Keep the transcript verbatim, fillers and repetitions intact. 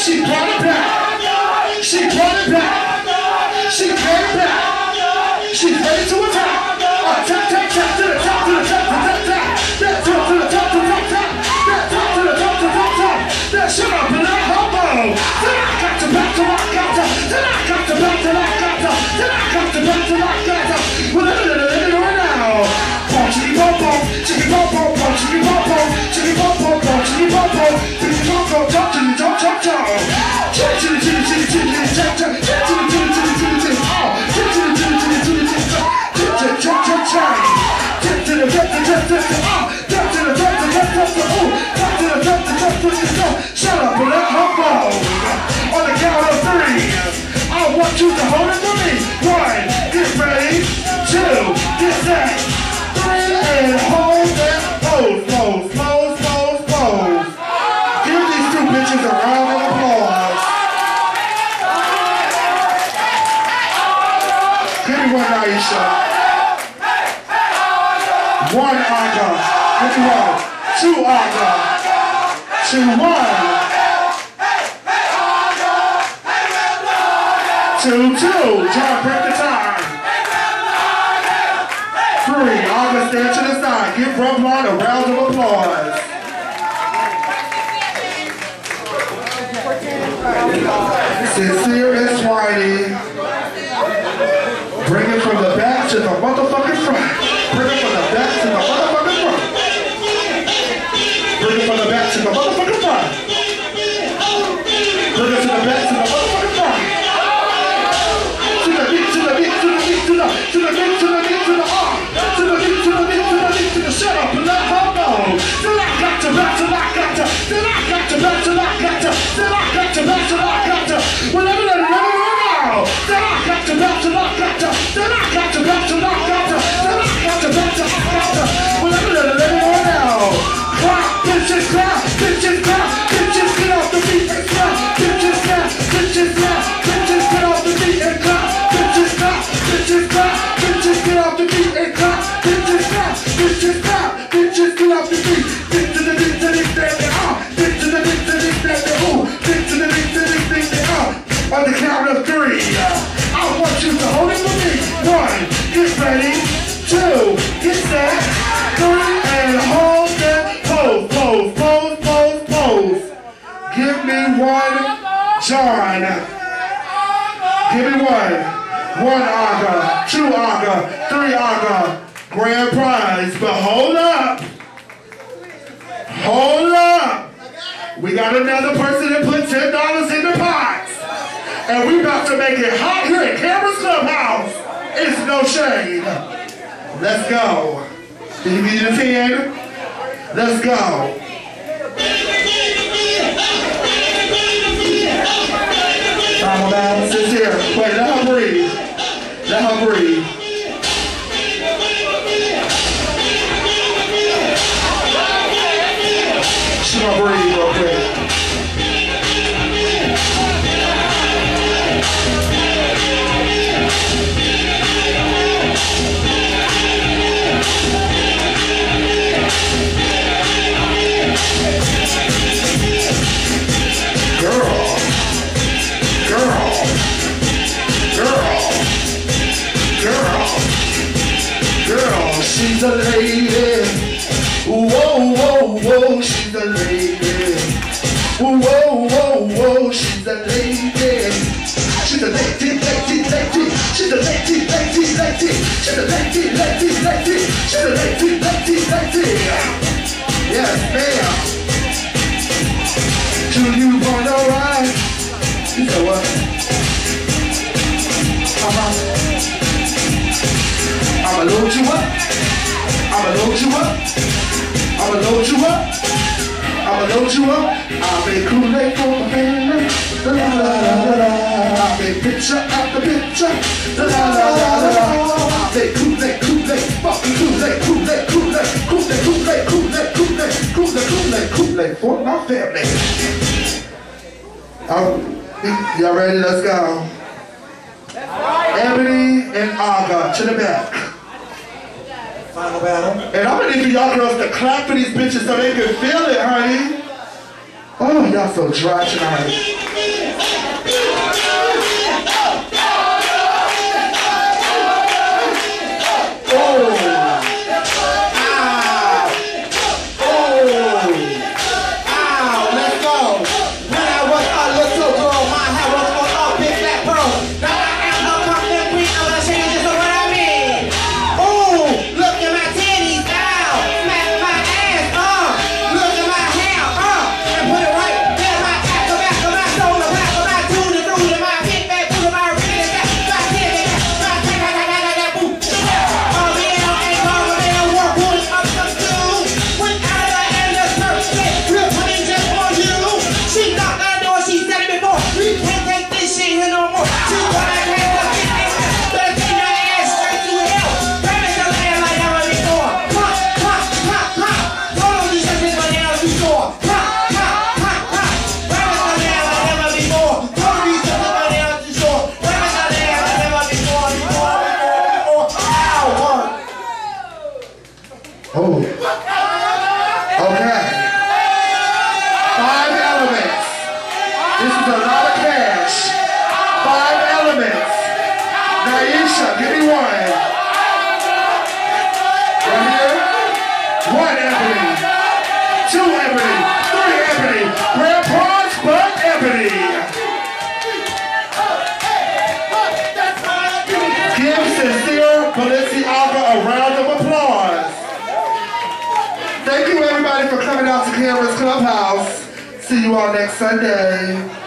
She brought it back. She brought it back. She brought it back. She's ready to attack. Attack, attack, attack, to the top, to the top, to the top. That top to the top, to the top, top. That top to the top, to the top, top. That shut up and that hobo. Then I got to back to rock, got to. Then I got to back to rock, got to. Then I got to back to rock, got to. Well, let me let me right now. Pom, chickie, pom, pom, chickie, pom, pom, pom, chickie, pom, pom, chickie, pom, pom, pom, chickie, pom, pom, chickie, pom, pom, jump, chickie, jump, jump, jump. Chitty, chitty, chitty, chitty, chitty, jump, jump, chitty, chitty, chitty, chitty, chitty, chitty, oh, chitty, chitty, chitty, chitty, chitty, chitty, chitty, chitty, chitty, chitty. Get to the get to the get to the oh, get to the get to the get to the oh, get to the get to the get to the shut up and let her go. On the count of three, I want you to hold it for me. One, get ready. Two, get set. Three, and hold that pose, pose, pose, pose, pose. Give these two bitches a round of applause. Give me one, Aisha. One aga, give me one. Two aga, two one. Two two, John, break the time. Three, aga, stand to the side. Give Rubline a round of applause. Sincere and Swiney. Bring it from the back to the motherfucking front. Bring it from the back to the motherfucking front. Bring it from the back to the motherfucking front. Bring it to the back to the motherfucking front. To the beat, to the beat, to the beat, to the to the beat, to the beat, to the ah, to the beat, to the beat, to the beat, to the shut up and let her know. Then I got to back to back, got to. Then I got to back to back, got to. Then I got to back to back, got to. Whenever they let it now. Then I got to back to back, got to. Then I got to back to back, got to. Then I got to back to back, got to. Whenever they let it now. Clap, bitches clap, bitches clap, bitches get off the beat and clap, bitches clap, bitches clap, bitches get off the beat and clap, bitches clap, bitches clap, bitches get off the beat and clap, bitches clap, bitches clap, bitches get off the beat, beat to the beat to the beat they are, beat to the beat to the beat they ooh, beat to the beat to the beat they are. On the count of three, I want you to hold it for me. One, get ready. Two, get set. Three, and hold that pose, pose, pose, pose, pose. Give me one, John. Give me one. One aga, two aga, three aga. Grand prize, but hold up. Hold up. We got another person that put ten dollars in the pot. And we about to make it hot here at Cameron's Clubhouse. It's no shade. Let's go. Did you get your ten? Let's go. Final battle. Sincere. Wait, let her breathe. Let her breathe. She gonna breathe real quick. She's a lady. Whoa, whoa, whoa, she's a lady. Whoa, whoa, whoa, she's a lady. She's a lady, lady, lady. She's a lady, lady, lady. She's a lady, lady, lady. She's a lady, lady, lady. Yes, ma'am. Do you wanna ride? You know what? Uh-huh. I'ma load you up. I'ma load you up. I'ma load you up. I'ma load you up. I'll make Kool-Aid for my family. La la la la la. I'll make picture after picture. La la la la la. I'll make Kool-Aid, Kool-Aid, fucking Kool-Aid, Kool-Aid, Kool-Aid, Kool-Aid, Kool-Aid, Kool-Aid, Kool-Aid, Kool-Aid, Kool-Aid, Kool-Aid for my family. Oh, y'all ready? Let's go. Ebony and Aga to the back. Final battle. And I'm gonna need for y'all girls to clap for these bitches so they can feel it, honey. Oh, y'all so dry tonight. Oh. Okay. Five elements. This is a lot of cash. Five elements. Naisha, give me one. Right here. One Ebony. Two Ebony. Three Ebony. Grandpa's butt Ebony. Give Sincere Balenciaga a round of applause. Thank you everybody for coming out to Cameron's Clubhouse. See you all next Sunday.